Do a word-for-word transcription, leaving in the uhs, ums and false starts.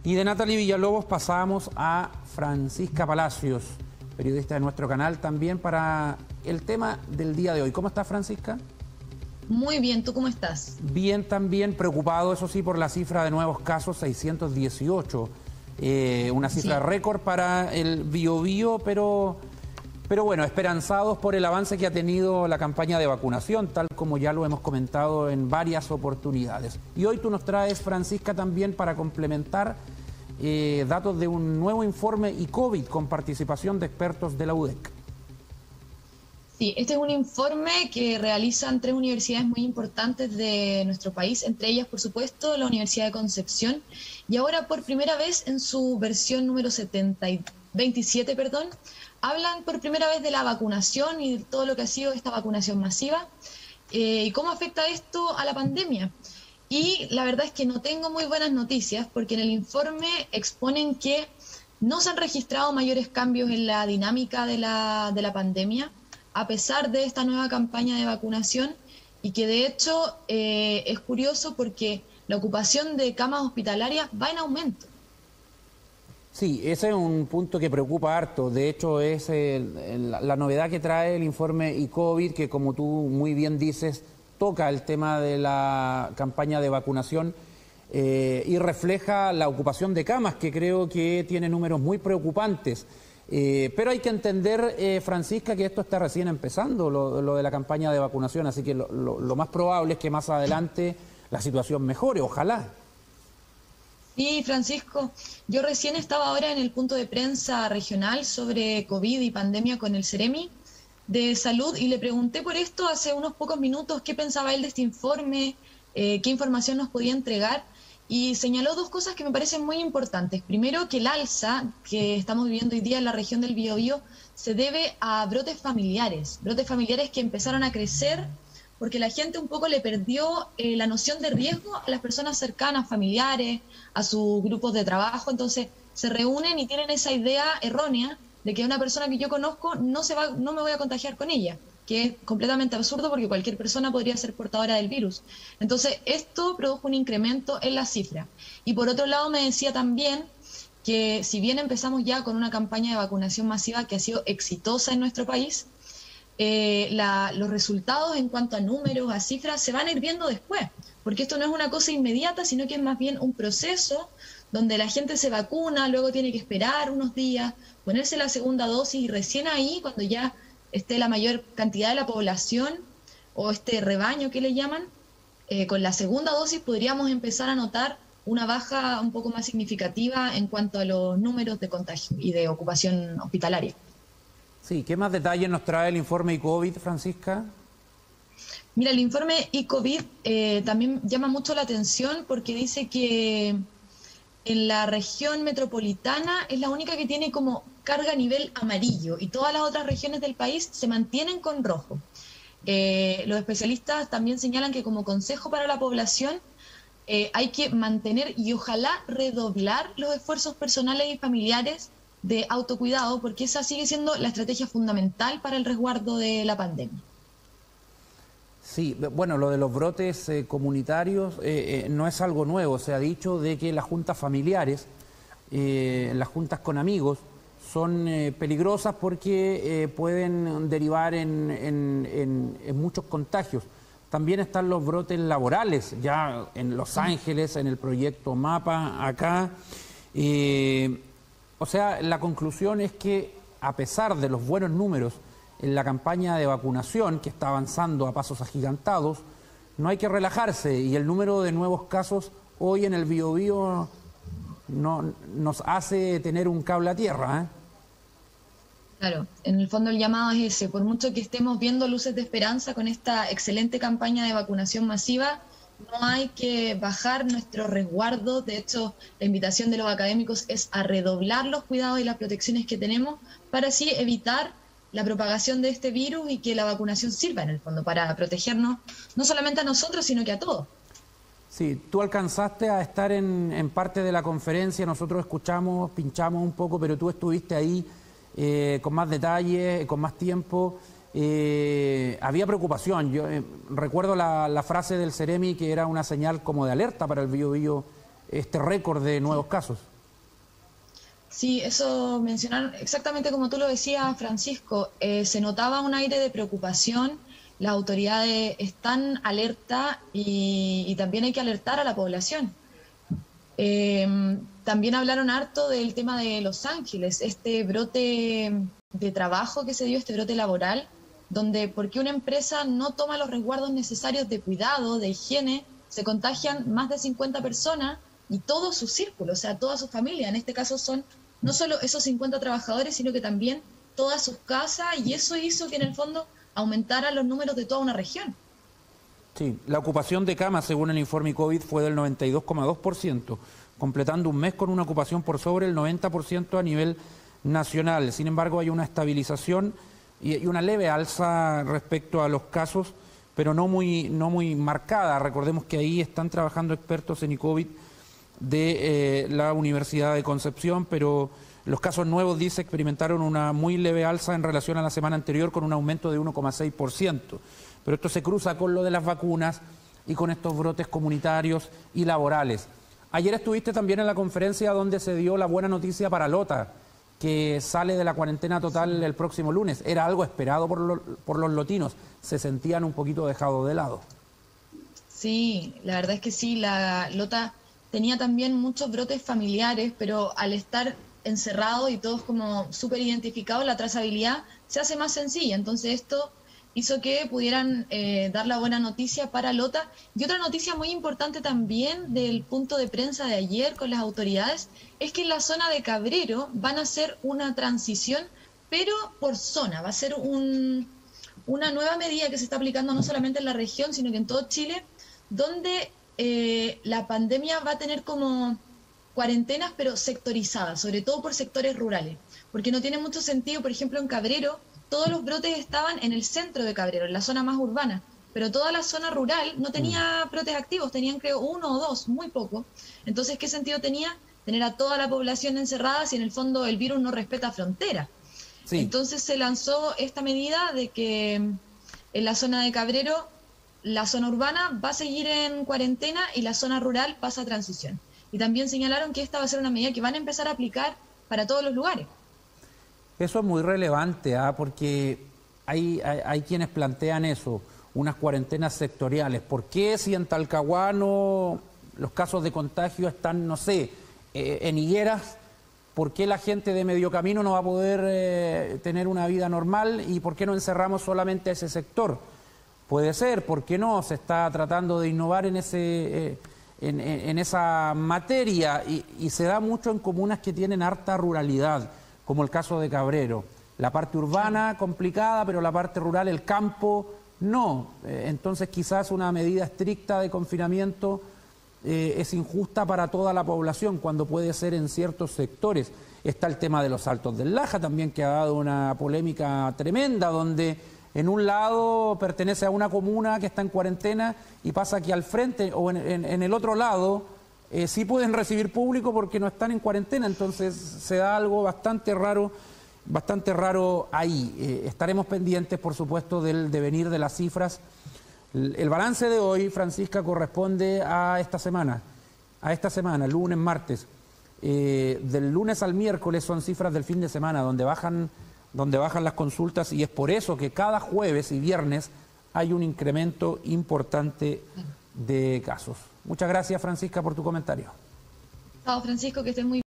Y de Natalie Villalobos pasamos a Francisca Palacios, periodista de nuestro canal también, para el tema del día de hoy. ¿Cómo estás, Francisca? Muy bien, ¿tú cómo estás? Bien, también preocupado, eso sí, por la cifra de nuevos casos, seiscientos dieciocho. Eh, una cifra Sí. récord para el Biobío, pero, pero bueno, esperanzados por el avance que ha tenido la campaña de vacunación, tal como ya lo hemos comentado en varias oportunidades. Y hoy tú nos traes, Francisca, también para complementar eh, datos de un nuevo informe I COVID con participación de expertos de la U D E C. Sí, este es un informe que realizan tres universidades muy importantes de nuestro país, entre ellas, por supuesto, la Universidad de Concepción, y ahora por primera vez en su versión número setenta y veintisiete, perdón, hablan por primera vez de la vacunación y de todo lo que ha sido esta vacunación masiva eh, y cómo afecta esto a la pandemia. Y la verdad es que no tengo muy buenas noticias porque en el informe exponen que no se han registrado mayores cambios en la dinámica de la, de la pandemia, a pesar de esta nueva campaña de vacunación, y que de hecho eh, es curioso porque la ocupación de camas hospitalarias va en aumento. Sí, ese es un punto que preocupa harto. De hecho, es el, el, la novedad que trae el informe I COVID, que como tú muy bien dices, toca el tema de la campaña de vacunación eh, y refleja la ocupación de camas, que creo que tiene números muy preocupantes. Eh, pero hay que entender, eh, Francisca, que esto está recién empezando, lo, lo de la campaña de vacunación, así que lo, lo, lo más probable es que más adelante la situación mejore, ojalá. Sí, Francisco, yo recién estaba ahora en el punto de prensa regional sobre COVID y pandemia con el Ceremi de Salud y le pregunté por esto hace unos pocos minutos qué pensaba él de este informe, eh, qué información nos podía entregar. Y señaló dos cosas que me parecen muy importantes. Primero, que el alza que estamos viviendo hoy día en la región del Biobío se debe a brotes familiares, brotes familiares que empezaron a crecer porque la gente un poco le perdió eh, la noción de riesgo a las personas cercanas, familiares, a sus grupos de trabajo. Entonces se reúnen y tienen esa idea errónea de que una persona que yo conozco no, se va, no me voy a contagiar con ella, que es completamente absurdo porque cualquier persona podría ser portadora del virus. Entonces, esto produjo un incremento en la cifra. Y por otro lado, me decía también que si bien empezamos ya con una campaña de vacunación masiva que ha sido exitosa en nuestro país, eh, la, los resultados en cuanto a números, a cifras, se van a ir viendo después, porque esto no es una cosa inmediata, sino que es más bien un proceso donde la gente se vacuna, luego tiene que esperar unos días, ponerse la segunda dosis y recién ahí, cuando ya esté la mayor cantidad de la población o este rebaño que le llaman, eh, con la segunda dosis podríamos empezar a notar una baja un poco más significativa en cuanto a los números de contagio y de ocupación hospitalaria. Sí, ¿qué más detalles nos trae el informe I COVID, Francisca? Mira, el informe I COVID eh, también llama mucho la atención porque dice que en la región metropolitana es la única que tiene como carga a nivel amarillo y todas las otras regiones del país se mantienen con rojo. Eh, los especialistas también señalan que como consejo para la población eh, hay que mantener y ojalá redoblar los esfuerzos personales y familiares de autocuidado, porque esa sigue siendo la estrategia fundamental para el resguardo de la pandemia. Sí, bueno, lo de los brotes eh, comunitarios eh, eh, no es algo nuevo. Se ha dicho de que las juntas familiares, eh, las juntas con amigos, son eh, peligrosas porque eh, pueden derivar en, en, en, en muchos contagios. También están los brotes laborales, ya en Los Ángeles, en el proyecto MAPA, acá. Eh, o sea, la conclusión es que a pesar de los buenos números en la campaña de vacunación, que está avanzando a pasos agigantados, no hay que relajarse y el número de nuevos casos hoy en el Biobío no, nos hace tener un cable a tierra, ¿eh? Claro, en el fondo el llamado es ese, por mucho que estemos viendo luces de esperanza con esta excelente campaña de vacunación masiva, no hay que bajar nuestro resguardo. De hecho, la invitación de los académicos es a redoblar los cuidados y las protecciones que tenemos para así evitar la propagación de este virus y que la vacunación sirva en el fondo para protegernos, no solamente a nosotros, sino que a todos. Sí, tú alcanzaste a estar en, en parte de la conferencia, nosotros escuchamos, pinchamos un poco, pero tú estuviste ahí eh, con más detalle, con más tiempo. Eh, había preocupación. Yo eh, recuerdo la, la frase del Ceremi que era una señal como de alerta para el Biobío, este récord de nuevos casos. Sí, eso mencionar exactamente como tú lo decías, Francisco, eh, se notaba un aire de preocupación, las autoridades están alerta y, y también hay que alertar a la población. Eh, También hablaron harto del tema de Los Ángeles, este brote de trabajo que se dio, este brote laboral, donde porque una empresa no toma los resguardos necesarios de cuidado, de higiene, se contagian más de cincuenta personas y todo su círculo, o sea, toda su familia. En este caso son no solo esos cincuenta trabajadores, sino que también todas sus casas, y eso hizo que en el fondo aumentaran los números de toda una región. Sí, la ocupación de camas, según el informe COVID, fue del noventa y dos coma dos por ciento, completando un mes con una ocupación por sobre el noventa por ciento a nivel nacional. Sin embargo, hay una estabilización y una leve alza respecto a los casos, pero no muy, no muy marcada. Recordemos que ahí están trabajando expertos en COVID de eh, la Universidad de Concepción, pero los casos nuevos, dice, experimentaron una muy leve alza en relación a la semana anterior con un aumento de uno coma seis por ciento. Pero esto se cruza con lo de las vacunas y con estos brotes comunitarios y laborales. Ayer estuviste también en la conferencia donde se dio la buena noticia para Lota, que sale de la cuarentena total el próximo lunes. Era algo esperado por, lo, por los lotinos. Se sentían un poquito dejados de lado. Sí, la verdad es que sí, la Lota tenía también muchos brotes familiares, pero al estar encerrado y todos como súper identificados, la trazabilidad se hace más sencilla. Entonces esto hizo que pudieran eh, dar la buena noticia para Lota. Y otra noticia muy importante también del punto de prensa de ayer con las autoridades es que en la zona de Cabrero van a hacer una transición, pero por zona. Va a ser un, una nueva medida que se está aplicando no solamente en la región, sino que en todo Chile, donde eh, la pandemia va a tener como cuarentenas, pero sectorizadas, sobre todo por sectores rurales. Porque no tiene mucho sentido, por ejemplo, en Cabrero, todos los brotes estaban en el centro de Cabrero, en la zona más urbana, pero toda la zona rural no tenía brotes activos, tenían creo uno o dos, muy poco. Entonces, ¿qué sentido tenía tener a toda la población encerrada si en el fondo el virus no respeta fronteras? Sí. Entonces se lanzó esta medida de que en la zona de Cabrero, la zona urbana va a seguir en cuarentena y la zona rural pasa a transición. Y también señalaron que esta va a ser una medida que van a empezar a aplicar para todos los lugares. Eso es muy relevante, ¿eh? Porque hay, hay, hay quienes plantean eso, unas cuarentenas sectoriales. ¿Por qué si en Talcahuano los casos de contagio están, no sé, eh, en Higueras, por qué la gente de medio camino no va a poder eh, tener una vida normal y por qué no encerramos solamente a ese sector? Puede ser, ¿por qué no? Se está tratando de innovar en, ese, eh, en, en esa materia y, y se da mucho en comunas que tienen harta ruralidad, como el caso de Cabrero. La parte urbana complicada, pero la parte rural, el campo, no. Eh, entonces quizás una medida estricta de confinamiento eh, es injusta para toda la población, cuando puede ser en ciertos sectores. Está el tema de los Altos del Laja también, que ha dado una polémica tremenda, donde en un lado pertenece a una comuna que está en cuarentena y pasa que al frente o en, en, en el otro lado Eh, sí pueden recibir público porque no están en cuarentena, entonces se da algo bastante raro, bastante raro ahí. Eh, estaremos pendientes, por supuesto, del devenir de las cifras. El, el balance de hoy, Francisca, corresponde a esta semana, a esta semana, lunes, martes. Eh, del lunes al miércoles son cifras del fin de semana, donde bajan, donde bajan las consultas, y es por eso que cada jueves y viernes hay un incremento importante de casos. Muchas gracias, Francisca, por tu comentario. Chao, Francisco, que estés muy bien.